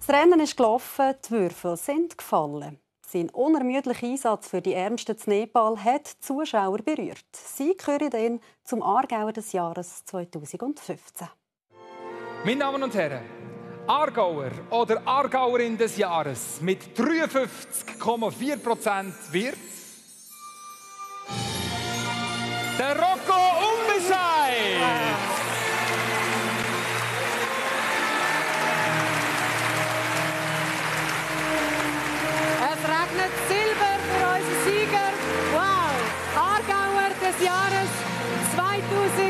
Das Rennen ist gelaufen, die Würfel sind gefallen. Sein unermüdlicher Einsatz für die Ärmsten in Nepal hat die Zuschauer berührt. Sie gehören ihn zum Aargauer des Jahres 2015. Meine Damen und Herren, Aargauer oder Aargauerin des Jahres mit 53,4% wird der Rocco Umbescheid. Es regnet Silber für unseren Sieger. Wow! Aargauer des Jahres 2015.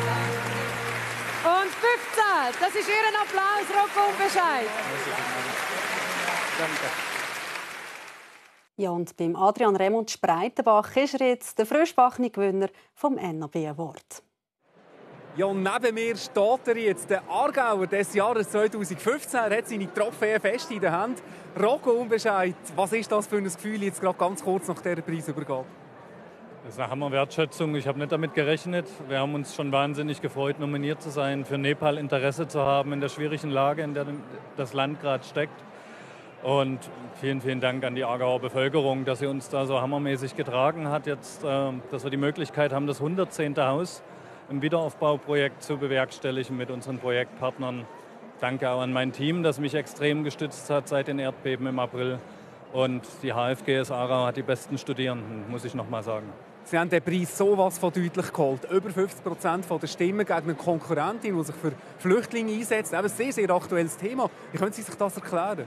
Das ist Ihren Applaus, Rocco Umbescheid. Danke. Ja, und beim Adrian Remund Spreitenbach ist er jetzt der frischbackene Gewinner vom NAB Award. Ja, und neben mir steht er jetzt, der Aargauer des Jahres 2015. Er hat seine Trophäe fest in der Hand. Rocco Umbescheid, was ist das für ein Gefühl jetzt gerade ganz kurz nach dieser Preisübergabe? Das ist eine Hammerwertschätzung. Ich habe nicht damit gerechnet. Wir haben uns schon wahnsinnig gefreut, nominiert zu sein, für Nepal Interesse zu haben in der schwierigen Lage, in der das Land gerade steckt. Und vielen, vielen Dank an die Aargauer Bevölkerung, dass sie uns da so hammermäßig getragen hat. Jetzt, dass wir die Möglichkeit haben, das 110. Haus im Wiederaufbauprojekt zu bewerkstelligen mit unseren Projektpartnern. Danke auch an mein Team, das mich extrem gestützt hat seit den Erdbeben im April. Und die HFGS Aarau hat die besten Studierenden, muss ich noch mal sagen. Sie haben den Preis sowas von deutlich geholt. Über 50% der Stimmen gegen eine Konkurrentin, die sich für Flüchtlinge einsetzt. Ein sehr, sehr aktuelles Thema. Wie können Sie sich das erklären?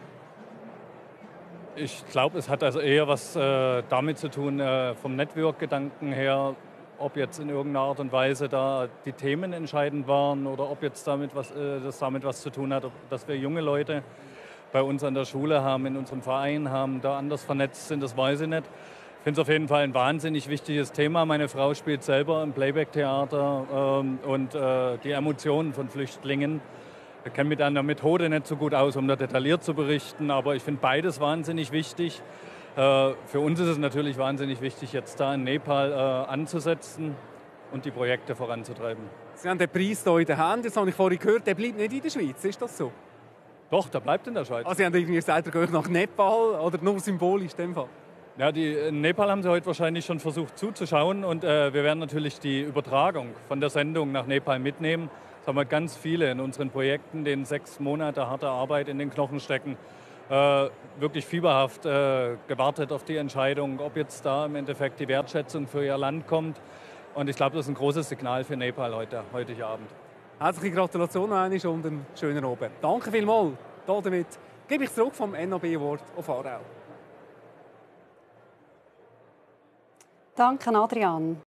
Ich glaube, es hat also eher was damit zu tun, vom Network-Gedanken her, ob jetzt in irgendeiner Art und Weise da die Themen entscheidend waren oder ob jetzt das damit was zu tun hat, dass wir junge Leute bei uns an der Schule haben, in unserem Verein haben, da anders vernetzt sind, das weiß ich nicht. Ich finde es auf jeden Fall ein wahnsinnig wichtiges Thema. Meine Frau spielt selber im Playback-Theater und die Emotionen von Flüchtlingen. Ich kenne mich mit einer Methode nicht so gut aus, um da detailliert zu berichten, aber ich finde beides wahnsinnig wichtig. Für uns ist es natürlich wahnsinnig wichtig, jetzt da in Nepal anzusetzen und die Projekte voranzutreiben. Sie haben den Preis hier in der Hand. Jetzt habe ich vorhin gehört, der bleibt nicht in der Schweiz. Ist das so? Doch, der bleibt in der Schweiz. Also Sie haben irgendwie gesagt, er geht nach Nepal oder nur symbolisch in dem Fall? Ja, in Nepal haben sie heute wahrscheinlich schon versucht zuzuschauen und wir werden natürlich die Übertragung von der Sendung nach Nepal mitnehmen. Das haben wir ganz viele in unseren Projekten, denen 6 Monate harte Arbeit in den Knochen stecken, wirklich fieberhaft gewartet auf die Entscheidung, ob jetzt da im Endeffekt die Wertschätzung für ihr Land kommt. Und ich glaube, das ist ein großes Signal für Nepal heute Abend. Herzliche Gratulation und einen schönen Abend. Danke vielmals. Damit gebe ich zurück vom NAB Award auf Aarau. Danke, Adrian.